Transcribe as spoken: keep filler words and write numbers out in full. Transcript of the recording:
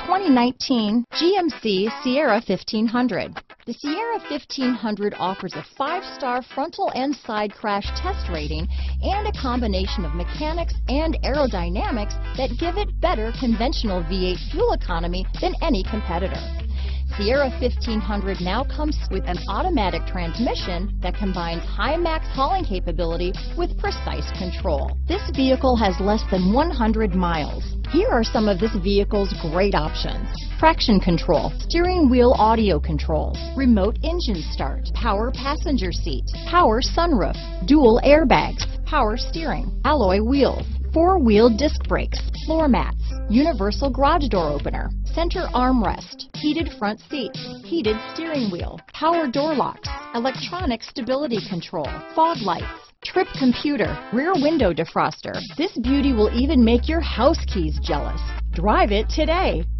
twenty nineteen G M C Sierra fifteen hundred. The Sierra fifteen hundred offers a five-star frontal and side crash test rating and a combination of mechanics and aerodynamics that give it better conventional V eight fuel economy than any competitor. Sierra fifteen hundred now comes with an automatic transmission that combines high max hauling capability with precise control. This vehicle has less than one hundred miles. Here are some of this vehicle's great options: traction control, steering wheel audio controls, remote engine start, power passenger seat, power sunroof, dual airbags, power steering, alloy wheels, four-wheel disc brakes, floor mats, universal garage door opener, center armrest, heated front seats, heated steering wheel, power door locks, electronic stability control, fog lights, trip computer, rear window defroster. This beauty will even make your house keys jealous. Drive it today.